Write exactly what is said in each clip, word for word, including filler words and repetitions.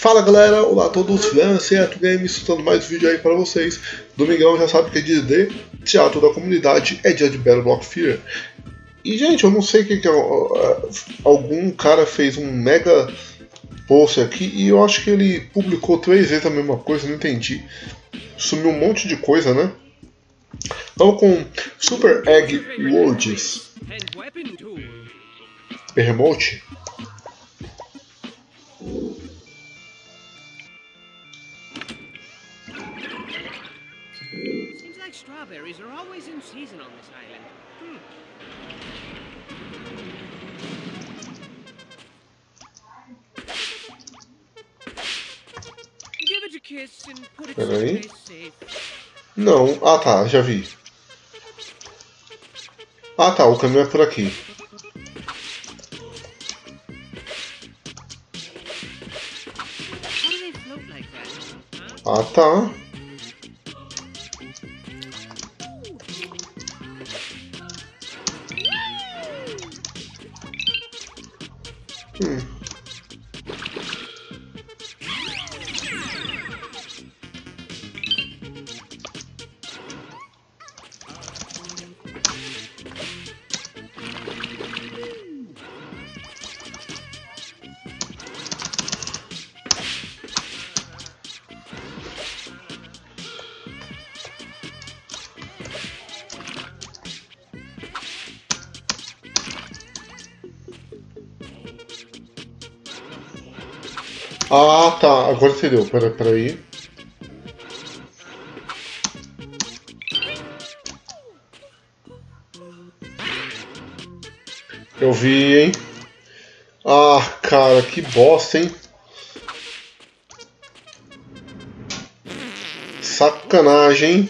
Fala galera, olá a todos, Lancerto Games, soltando mais um vídeo aí para vocês. Domingão já sabe que é dia de teatro da comunidade, é dia de Battle Block Fear. E gente, eu não sei o que que é, algum cara fez um mega post aqui e eu acho que ele publicou três vezes a mesma coisa, não entendi. Sumiu um monte de coisa, né? Vamos com Super Egg Worlds. Behemoth. Seems like strawberries are always in season on this island. Hmm. Give it a kiss and put it Peraí. someplace safe. Não, ah tá, já vi. Ah tá, o caminho é por aqui. How do they float like that? Huh? Ah tá. Hum. Ah, tá. Agora entendeu. Pera, pera aí. Eu vi, hein? Ah, cara, que bosta, hein? Sacanagem, hein?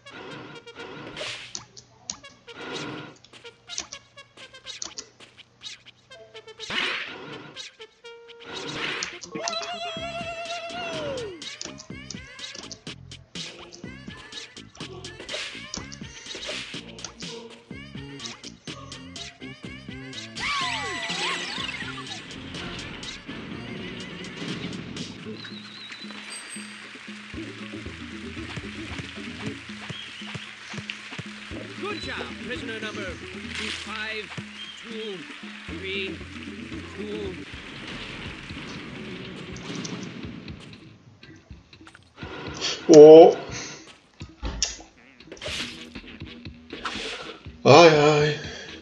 Good job, prisoner number five, two, three, two. Oh. Ai, ai.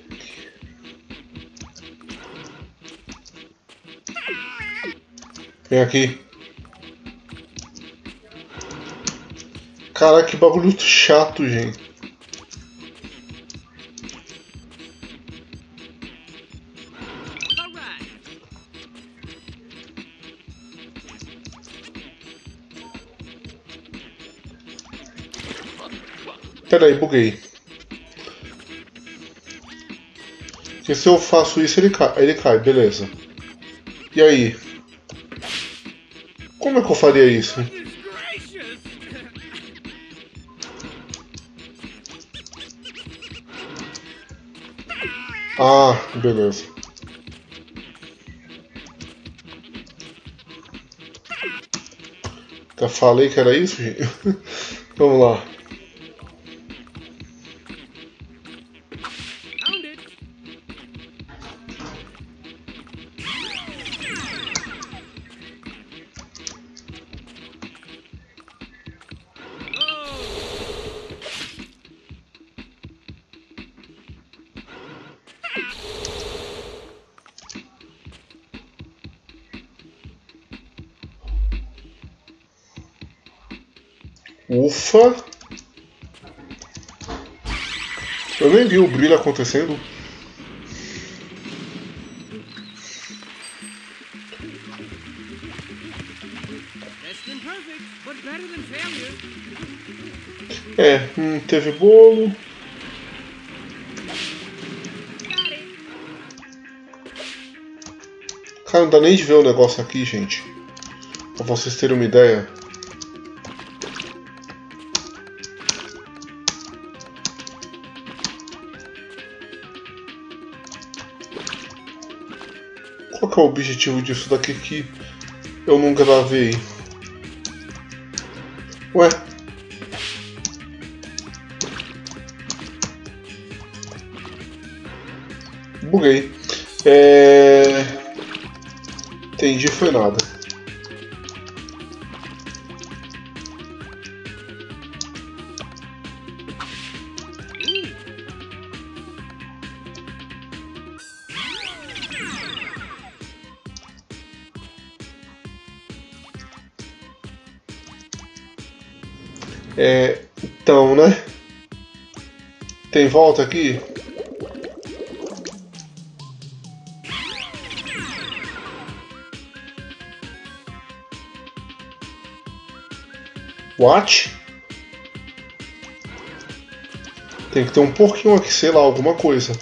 Vem aqui. Caraca, que bagulho chato, gente. Pera aí, buguei. Porque se eu faço isso, ele cai, ele cai, beleza. E aí? Como é que eu faria isso? Ah, beleza. Já falei que era isso, gente? Vamos lá. Ufa! Eu nem vi o brilho acontecendo. É, hum, teve bolo. Cara, não dá nem de ver o negócio aqui, gente. Pra vocês terem uma ideia. Qual que é o objetivo disso daqui aqui? eu não gravei? Ué? Buguei. É... Entendi, foi nada. É... Então, né? Tem volta aqui? What? Tem que ter um pouquinho aqui, sei lá, alguma coisa.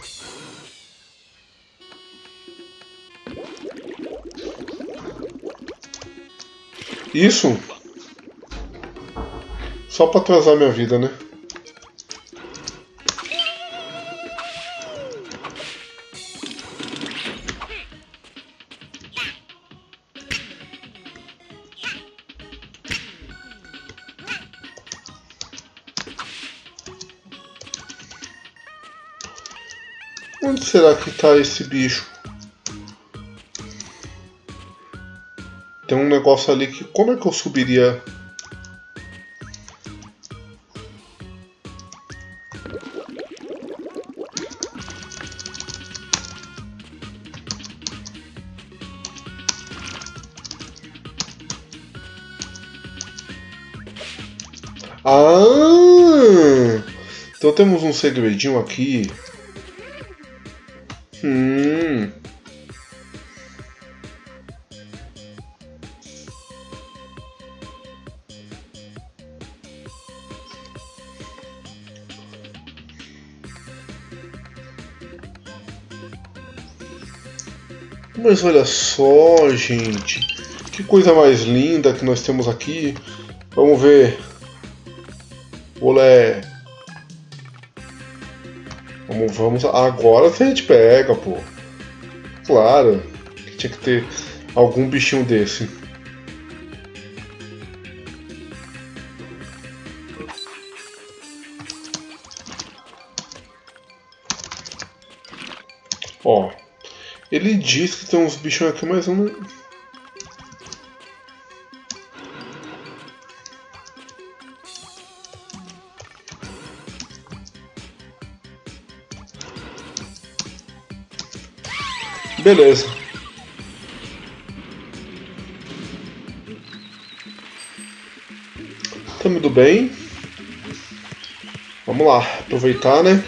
Isso? Só pra atrasar minha vida, né? Onde será que tá esse bicho? Tem um negócio ali que... Como é que eu subiria? Ah! Então temos um segredinho aqui. Hum. Mas olha só, gente. Que coisa mais linda que nós temos aqui. Vamos ver. Olé. Vamos, vamos. Agora a gente pega, pô. Claro que tinha que ter algum bichinho desse. Ó. Ele diz que tem uns bichos aqui, mas eu não... Beleza. Tá indo bem. Vamos lá, aproveitar, né?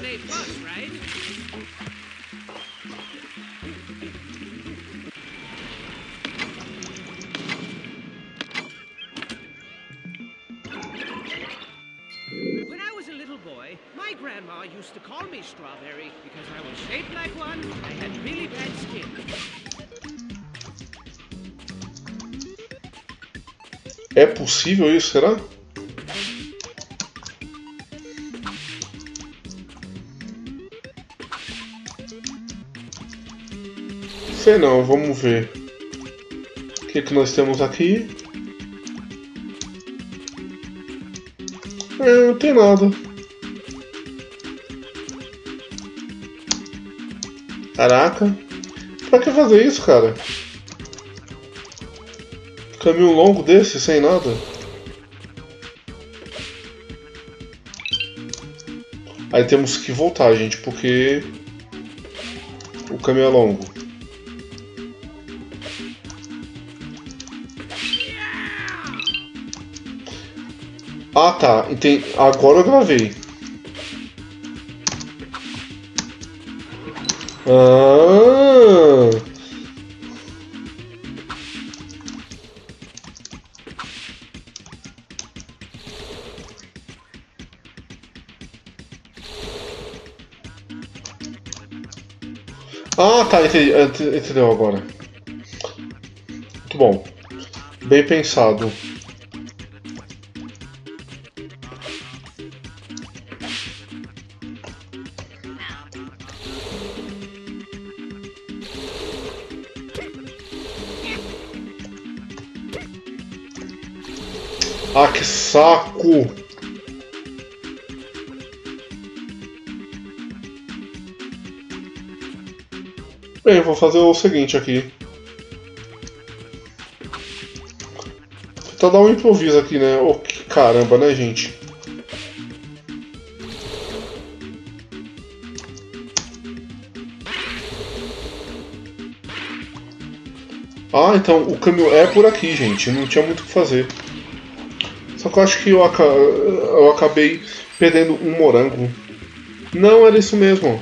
When I was a little boy, my grandma used to call me Strawberry because I was shaped like one. I had really bad skin. É possível isso, será? Sei não, vamos ver. O que, que nós temos aqui? É, não tem nada. Caraca. Pra que fazer isso, cara? Caminho longo desse, sem nada. Aí temos que voltar, gente, porque o caminho é longo. Ah, tá. Entendi. Agora eu gravei. Ah. Ah, tá. Entendi. Entendeu agora. Muito bom. Bem pensado. Ah, que saco! Bem, eu vou fazer o seguinte aqui. Tentar dar um improviso aqui, né? Oh, que caramba, né, gente? Ah, então o caminho é por aqui, gente. Não tinha muito o que fazer. Só que eu acho que eu, aca... eu acabei perdendo um morango. Não, era isso mesmo.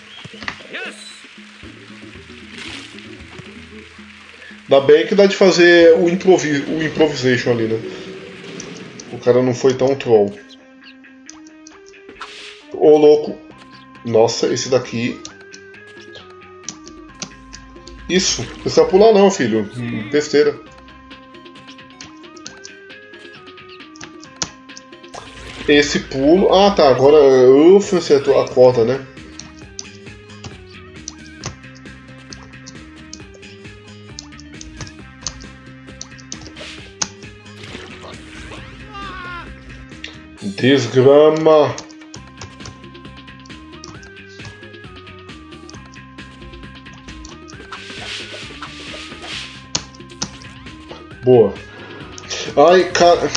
Ainda bem que dá de fazer o, improvi... o improvisation ali, né? O cara não foi tão troll. Ô, louco. Nossa, esse daqui... Isso. Não precisa pular não, filho. Besteira. Esse pulo... Ah, tá. Agora... Ufa, acertou a corda, né? Desgrama. Boa. Ai, cara...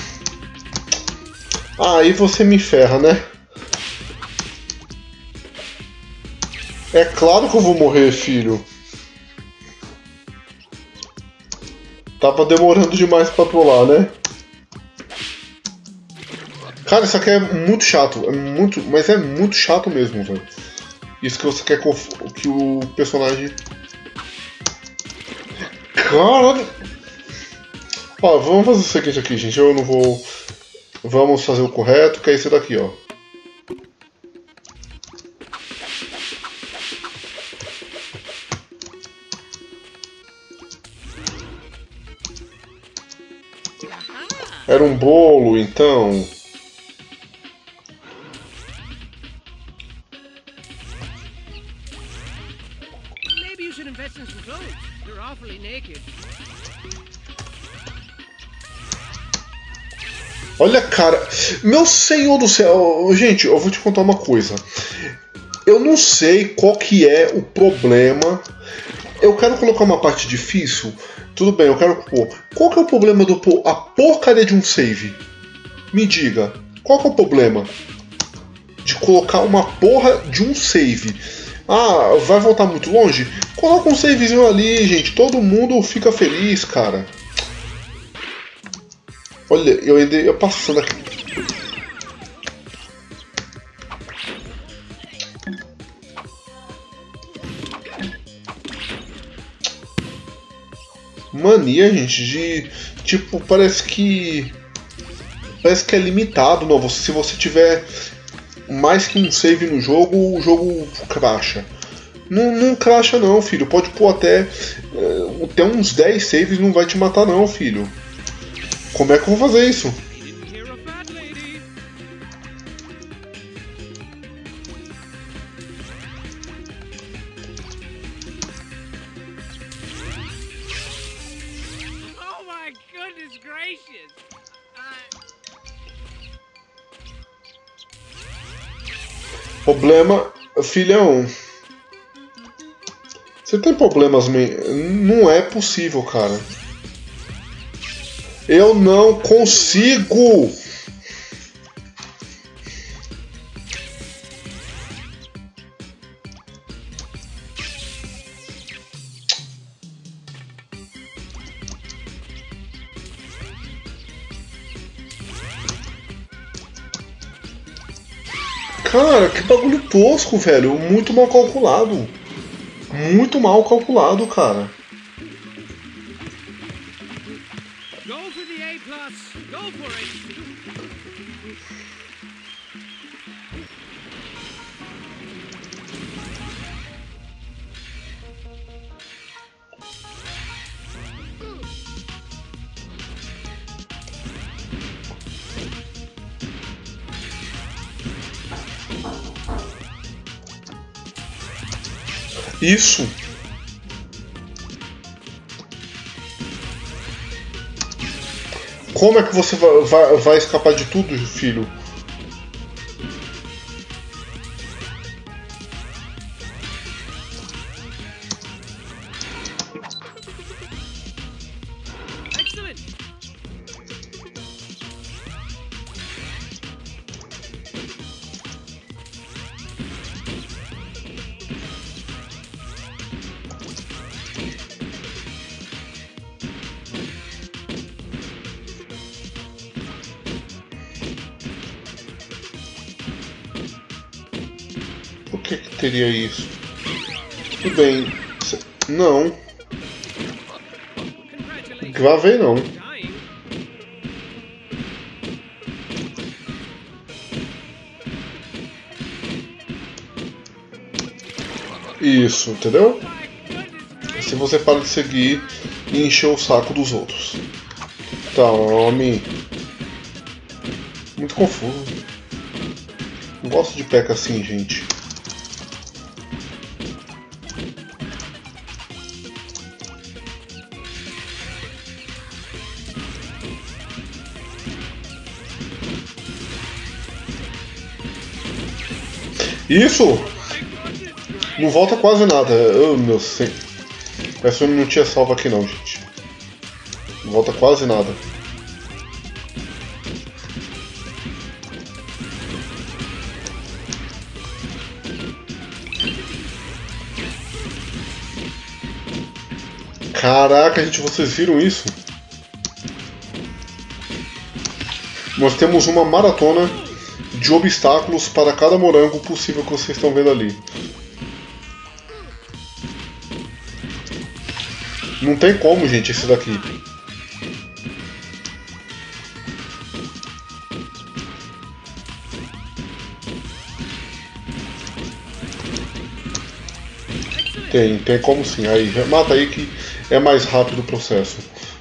Aí você me ferra, né? É claro que eu vou morrer, filho. Tava demorando demais pra pular, né? Cara, isso aqui é muito chato. É muito... Mas é muito chato mesmo, velho. Isso que você quer que o, que o personagem... Caralho! Ó, vamos fazer o seguinte aqui, gente. Eu não vou... Vamos fazer o correto, que é esse daqui, ó. Era um bolo, então. Maybe you should invest in some clothes. You're awfully naked. Olha, cara, meu senhor do céu, gente, eu vou te contar uma coisa. Eu não sei qual que é o problema. Eu quero colocar uma parte difícil. Tudo bem, eu quero pôr. Qual que é o problema do pôr a porcaria de um save? Me diga, qual que é o problema de colocar uma porra de um save? Ah, vai voltar muito longe? Coloca um savezinho ali, gente. Todo mundo fica feliz, cara. Olha, eu ainda ia passando aqui. Mania, gente, de... Tipo, parece que... Parece que é limitado, não. Se você tiver mais que um save no jogo, o jogo crasha. Não, não crasha não, filho. Pode pôr até... Até uns dez saves não vai te matar não, filho. Como é que eu vou fazer isso? Oh my goodness gracious! Problema, filhão. Você tem problemas, não é possível, cara. Eu não consigo. Cara, que bagulho tosco, velho. Muito mal calculado. Muito mal calculado, cara. Go for the A plus. Go for it. Isso. Como é que você vai, vai, vai escapar de tudo, filho? Por que que teria isso? Tudo bem. Não. Gravei não. Isso, entendeu? Se você para de seguir e encher o saco dos outros. Tome. Muito confuso. Não gosto de peca assim, gente. Isso! Não volta quase nada. Oh, meu Deus. Parece que eu não tinha salvo aqui não, gente. Não volta quase nada. Caraca, gente, vocês viram isso? Nós temos uma maratona de obstáculos para cada morango possível que vocês estão vendo ali. Não tem como, gente, esse daqui. Tem, tem como sim. Aí, mata aí que é mais rápido o processo.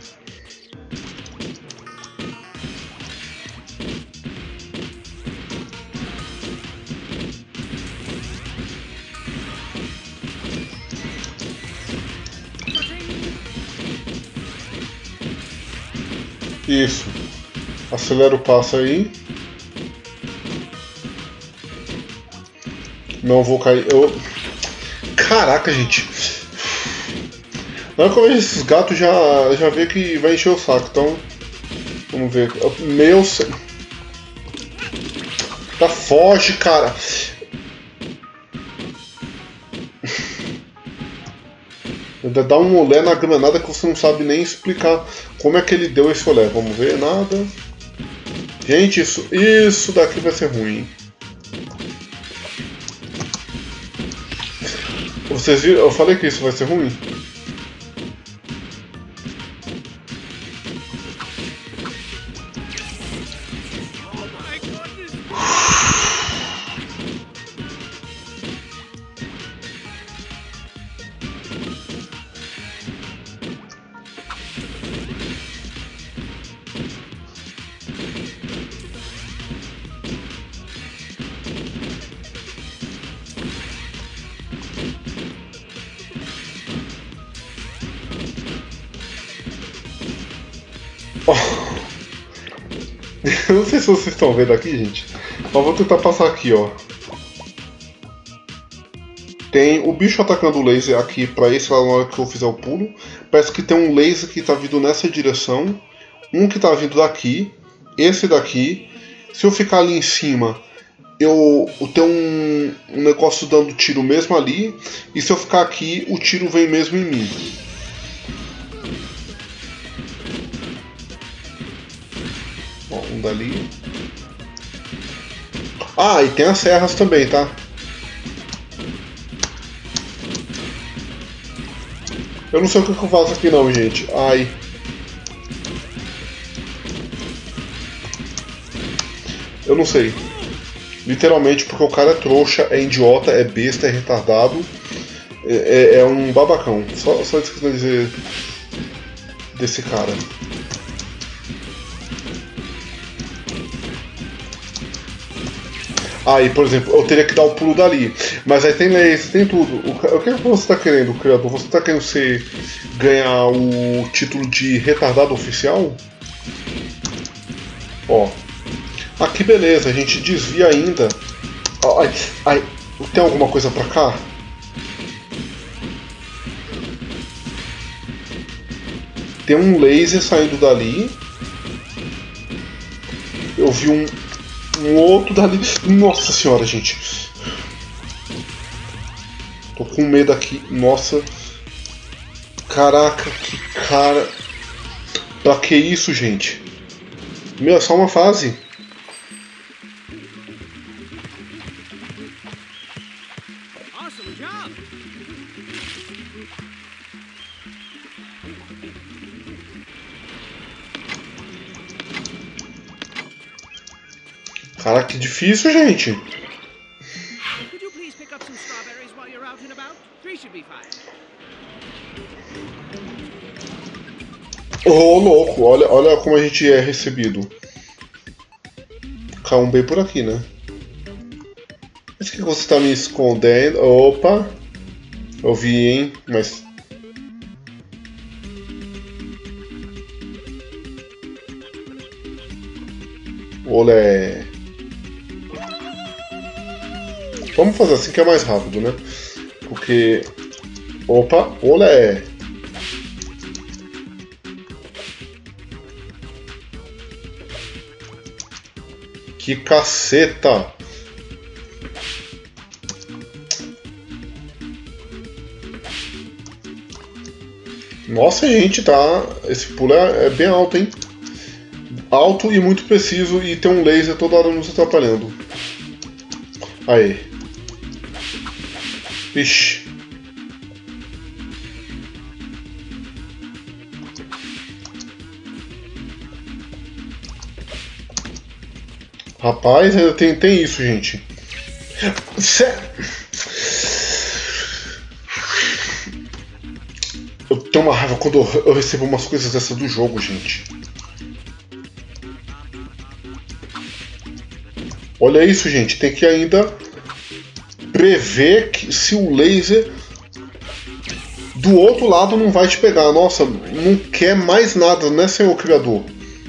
Isso. Acelera o passo aí. Não vou cair. Eu... Caraca, gente. Na hora que eu vejo esses gatos, já, já vê que vai encher o saco. Então, vamos ver. Meu... Tá foge, cara. Dá um olé na granada que você não sabe nem explicar como é que ele deu esse olé. Vamos ver, nada. Gente, isso, isso daqui vai ser ruim. Vocês viram? Eu falei que isso vai ser ruim. Eu não sei se vocês estão vendo aqui, gente. Mas vou tentar passar aqui, ó. Tem o bicho atacando o laser aqui pra esse lá na hora que eu fizer o pulo. Parece que tem um laser que tá vindo nessa direção. Um que tá vindo daqui. Esse daqui. Se eu ficar ali em cima, eu, eu tenho um, um negócio dando tiro mesmo ali. E se eu ficar aqui, o tiro vem mesmo em mim. Ó, um dali. Ah, e tem as serras também, tá? Eu não sei o que eu faço aqui não, gente. Ai. Eu não sei. Literalmente porque o cara é trouxa, é idiota, é besta, é retardado. É, é, é um babacão. Só, só isso que eu quero dizer desse cara. Aí, por exemplo, eu teria que dar o pulo dali. Mas aí tem laser, tem tudo. O, o que você está querendo, criador? Você está querendo ser, ganhar o título de retardado oficial? Ó. Aqui beleza, a gente desvia ainda. Ai, ai, tem alguma coisa pra cá? Tem um laser saindo dali. Eu vi um, um outro dali. Nossa senhora, gente. Tô com medo aqui. Nossa. Caraca, que cara. Pra que isso, gente? Meu, é só uma fase. Awesome job. Caraca, que difícil, gente. Could you please pick up some strawberries while you're out and about? Three should be fine. Ô, louco, olha, olha como a gente é recebido. Caiu um bem por aqui, né? Mas que você tá me escondendo? Opa! Eu vi, hein? Mas... Olé! Vamos fazer assim que é mais rápido, né? Porque... Opa! Olé! Que caceta! Nossa, gente, tá... Esse pulo é, é bem alto, hein? Alto e muito preciso e tem um laser toda hora nos atrapalhando. Aê. Ixi. Rapaz, ainda tem, tem isso, gente. Sério? Eu tenho uma raiva quando eu, eu recebo umas coisas dessas do jogo, gente. Olha isso, gente. Tem que ainda prever que se o laser do outro lado não vai te pegar. Nossa, não quer mais nada, né, senhor criador?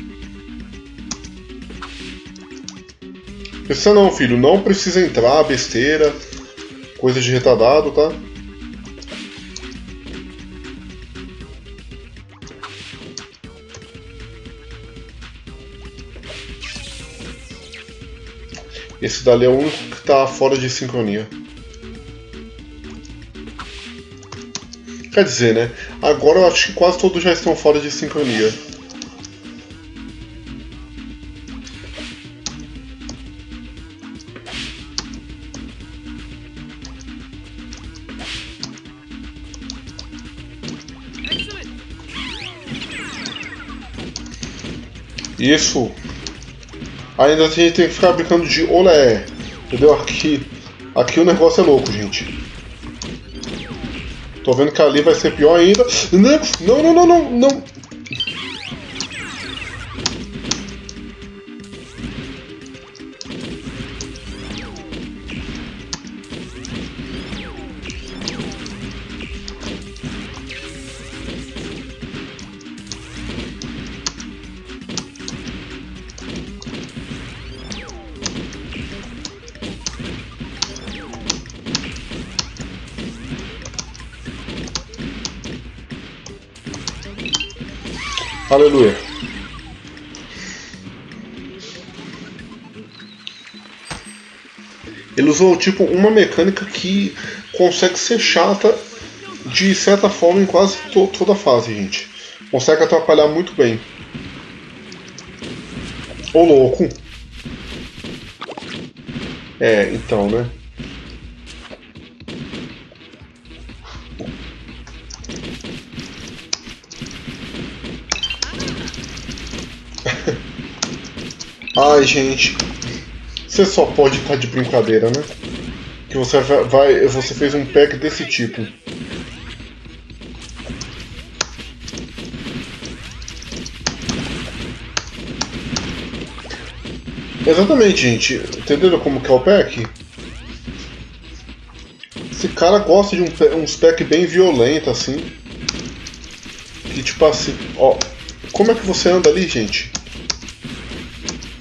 Pensa não, filho. Não precisa entrar, besteira. Coisa de retardado, tá? Esse dali é o único que tá fora de sincronia. Quer dizer, né? Agora eu acho que quase todos já estão fora de sincronia. Isso. Ainda a gente tem que ficar brincando de olé. Entendeu? Aqui, aqui o negócio é louco, gente. Tô vendo que ali vai ser pior ainda. Não, não, não, não, não. Aleluia. Ele usou tipo uma mecânica que consegue ser chata de certa forma em quase to toda a fase, gente. Consegue atrapalhar muito bem. Ô louco. É, então, né? Ai, gente, você só pode estar de brincadeira, né? Que você vai, você fez um pack desse tipo. Exatamente, gente. Entenderam como que é o pack? Esse cara gosta de um, uns pack bem violento, assim. Que tipo assim, ó. Como é que você anda ali, gente?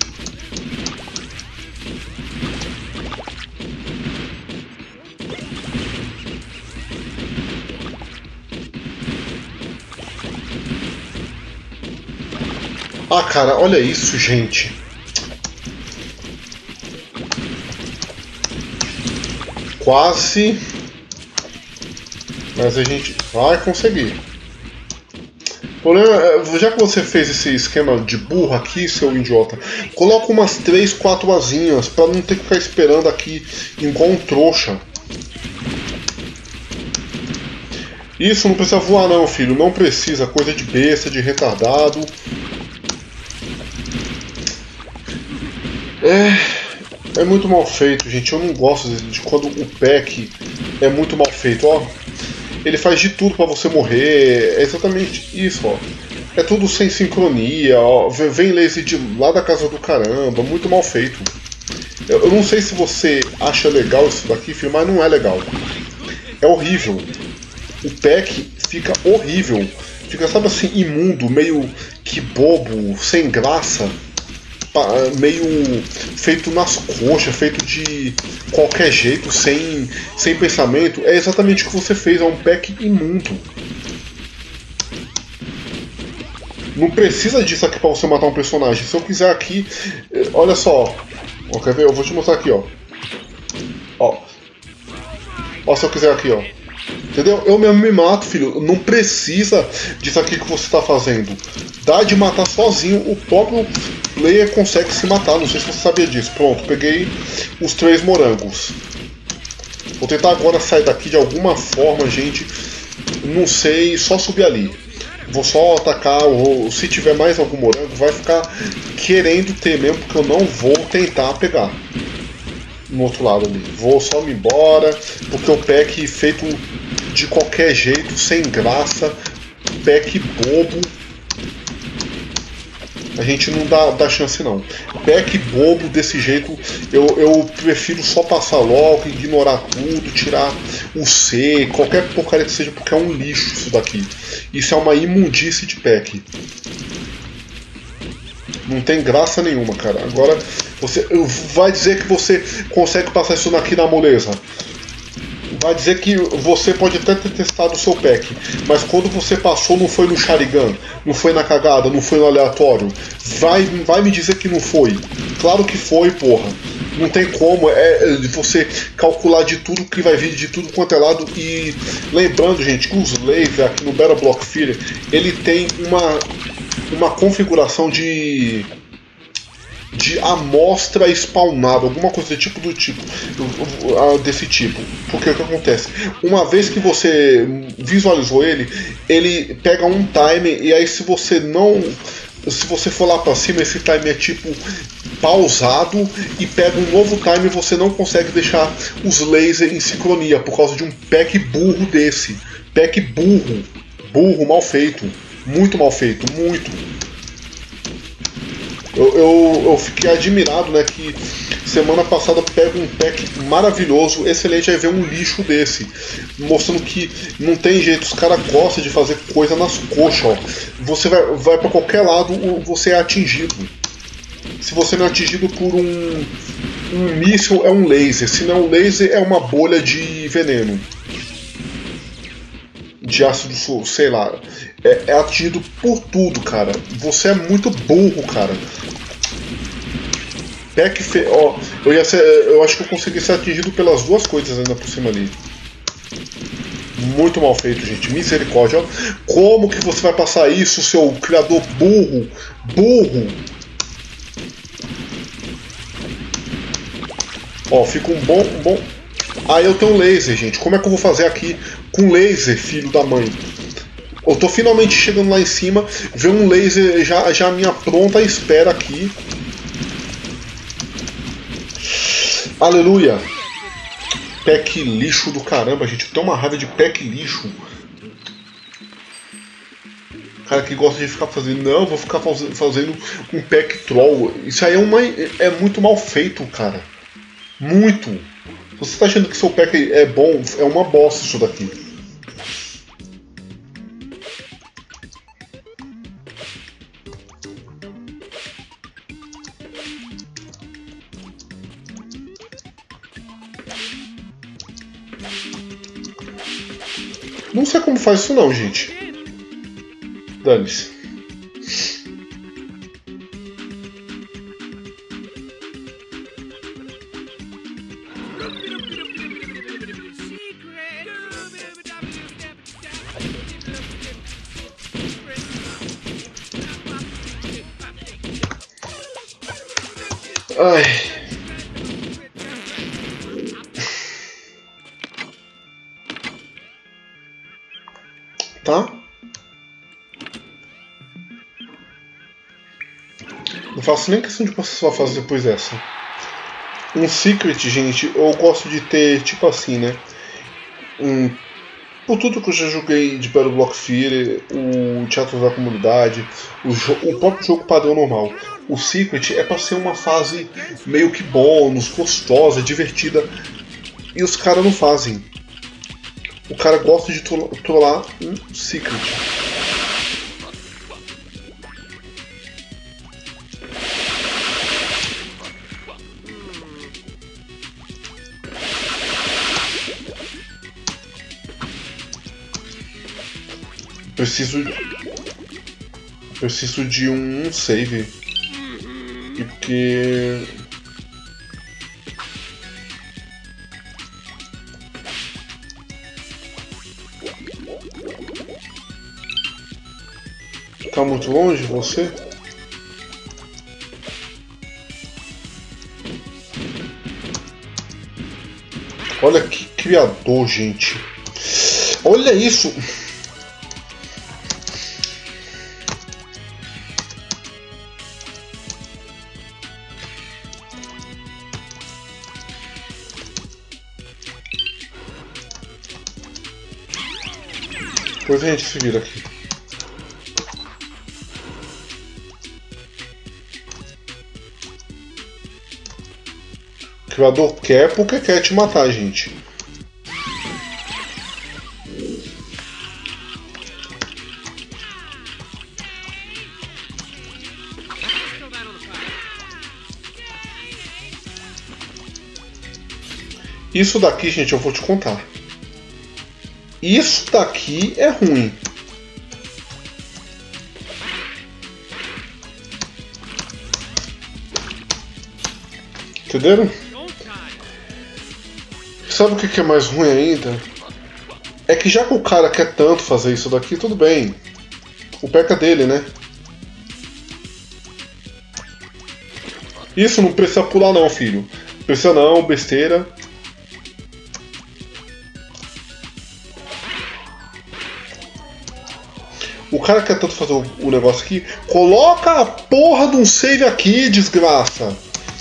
Ah, cara, olha isso, gente. Quase. Mas a gente vai conseguir. O problema é, já que você fez esse esquema de burro aqui, seu idiota, coloca umas três, quatro asinhas pra não ter que ficar esperando aqui igual um trouxa. Isso não precisa voar não, filho, não precisa, coisa de besta, de retardado. É, é muito mal feito, gente, eu não gosto de quando o pack é muito mal feito, ó. Ele faz de tudo pra você morrer, é exatamente isso, ó. É tudo sem sincronia, ó. Vem laser de lá da casa do caramba, muito mal feito. Eu, eu não sei se você acha legal isso daqui, filho, mas não é legal. É horrível. O pack fica horrível. Fica, sabe assim, imundo, meio que bobo, sem graça. Meio feito nas coxas, feito de qualquer jeito, sem, sem pensamento. É exatamente o que você fez, é um pack imundo. Não precisa disso aqui pra você matar um personagem. Se eu quiser aqui, olha só, ó, quer ver? Eu vou te mostrar aqui, ó. Ó, ó, se eu quiser aqui, ó. Entendeu? Eu mesmo me mato, filho. Não precisa disso aqui que você está fazendo. Dá de matar sozinho. O próprio player consegue se matar. Não sei se você sabia disso. Pronto, peguei os três morangos. Vou tentar agora sair daqui de alguma forma, gente. Não sei, só subir ali. Vou só atacar. Ou, se tiver mais algum morango, vai ficar querendo ter mesmo, porque eu não vou tentar pegar. No outro lado ali. Vou só me embora, porque o pack feito de qualquer jeito, sem graça, pack bobo, a gente não dá, dá chance não. Pack bobo desse jeito, eu, eu prefiro só passar logo, ignorar tudo, tirar o C, qualquer porcaria que seja, porque é um lixo isso daqui. Isso é uma imundice de pack. Não tem graça nenhuma, cara. Agora, você vai dizer que você consegue passar isso daqui na moleza. Vai dizer que você pode até ter testado o seu pack, mas quando você passou não foi no Sharingan, não foi na cagada, não foi no aleatório. Vai, vai me dizer que não foi. Claro que foi, porra. Não tem como, é você calcular de tudo que vai vir de tudo quanto é lado. E lembrando, gente, que os lasers aqui no Battle Block Theater, ele tem uma, uma configuração de... de amostra spawnada, alguma coisa desse tipo, do tipo desse tipo. Porque o que acontece? Uma vez que você visualizou ele, ele pega um timer, e aí se você não... se você for lá pra cima, esse timer é tipo pausado e pega um novo timer, e você não consegue deixar os lasers em sincronia por causa de um pack burro desse. Pack burro. Burro, mal feito. Muito mal feito, muito. Eu, eu, eu fiquei admirado, né, que semana passada pega um pack maravilhoso, excelente, aí vem um lixo desse, mostrando que não tem jeito, os caras gostam de fazer coisa nas coxas, ó. Você vai, vai pra qualquer lado, você é atingido. Se você não é atingido por um, um míssil, é um laser, se não é um laser, é uma bolha de veneno. De ácido, sei lá, é, é atingido por tudo, cara. Você é muito burro, cara. Pack fe... ó, eu ia ser, eu acho que eu consegui ser atingido pelas duas coisas ainda por cima ali. Muito mal feito, gente. Misericórdia. Ó. Como que você vai passar isso, seu criador burro? Burro. Ó, fica um bom, um bom. Ah, eu tenho um laser, gente. Como é que eu vou fazer aqui com laser, filho da mãe? Eu tô finalmente chegando lá em cima, ver um laser já, já minha pronta espera aqui. Aleluia! Pack lixo do caramba, gente. Eu tenho uma raiva de pack lixo. Cara que gosta de ficar fazendo... Não, eu vou ficar fazendo um pack troll. Isso aí é, uma, é muito mal feito, cara. Muito. Você tá achando que seu pack é bom? É uma bosta isso daqui. Não sei como faz isso não, gente. Dane-se. Ai. Tá? Não faço nem questão de passar a fase depois dessa. Um secret, gente, eu gosto de ter, tipo assim, né? Um, por tudo que eu já joguei de Battle Block Theater, o Teatro da Comunidade, o, o próprio jogo padrão normal. O secret é pra ser uma fase meio que bônus, gostosa, divertida. E os caras não fazem. O cara gosta de trollar um secret. Preciso. Preciso de um save. E porque. Tá muito longe você? Olha que criador, gente. Olha isso. Depois a gente se vira aqui. O criador quer porque quer te matar, gente. Isso daqui, gente, eu vou te contar. Isso daqui é ruim. Entenderam? Sabe o que é mais ruim ainda? É que já que o cara quer tanto fazer isso daqui, tudo bem. O peca dele, né? Isso não precisa pular não, filho. Precisa não, besteira. O cara quer tanto fazer o, o negócio aqui. Coloca a porra de um save aqui, desgraça.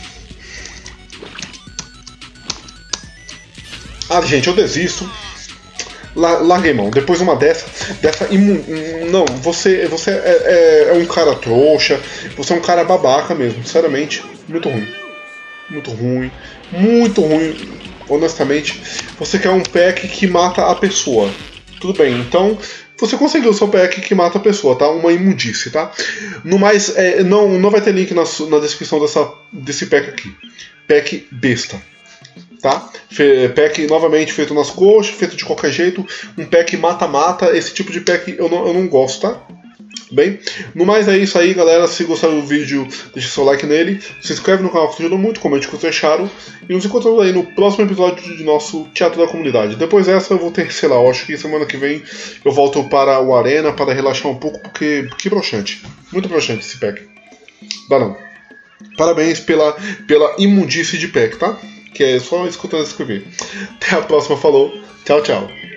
Ah, gente, eu desisto. La, larguei mão. Depois de uma dessa, dessa imu, não, você, você é, é, é um cara trouxa. Você é um cara babaca mesmo. Sinceramente, muito ruim. Muito ruim. Muito ruim. Honestamente, você quer um pack que mata a pessoa. Tudo bem, então você conseguiu o seu pack que mata a pessoa, tá? Uma imundice, tá? No mais, é, não, não vai ter link na, na descrição dessa, desse pack aqui. Pack besta. Tá? Fe, pack novamente feito nas coxas, feito de qualquer jeito. Um pack mata-mata. Esse tipo de pack eu não, eu não gosto, tá? Bem, no mais é isso aí, galera. Se gostaram do vídeo, deixa seu like nele. Se inscreve no canal que ajuda muito, comente o que vocês acharam. E nos encontramos aí no próximo episódio de nosso Teatro da Comunidade. Depois dessa eu vou ter, sei lá, eu acho que semana que vem eu volto para o Arena para relaxar um pouco, porque que broxante. Muito broxante esse pack. Dá não. Parabéns pela, pela imundice de pack, tá? Que é só escutando escrever. Até a próxima, falou. Tchau, tchau.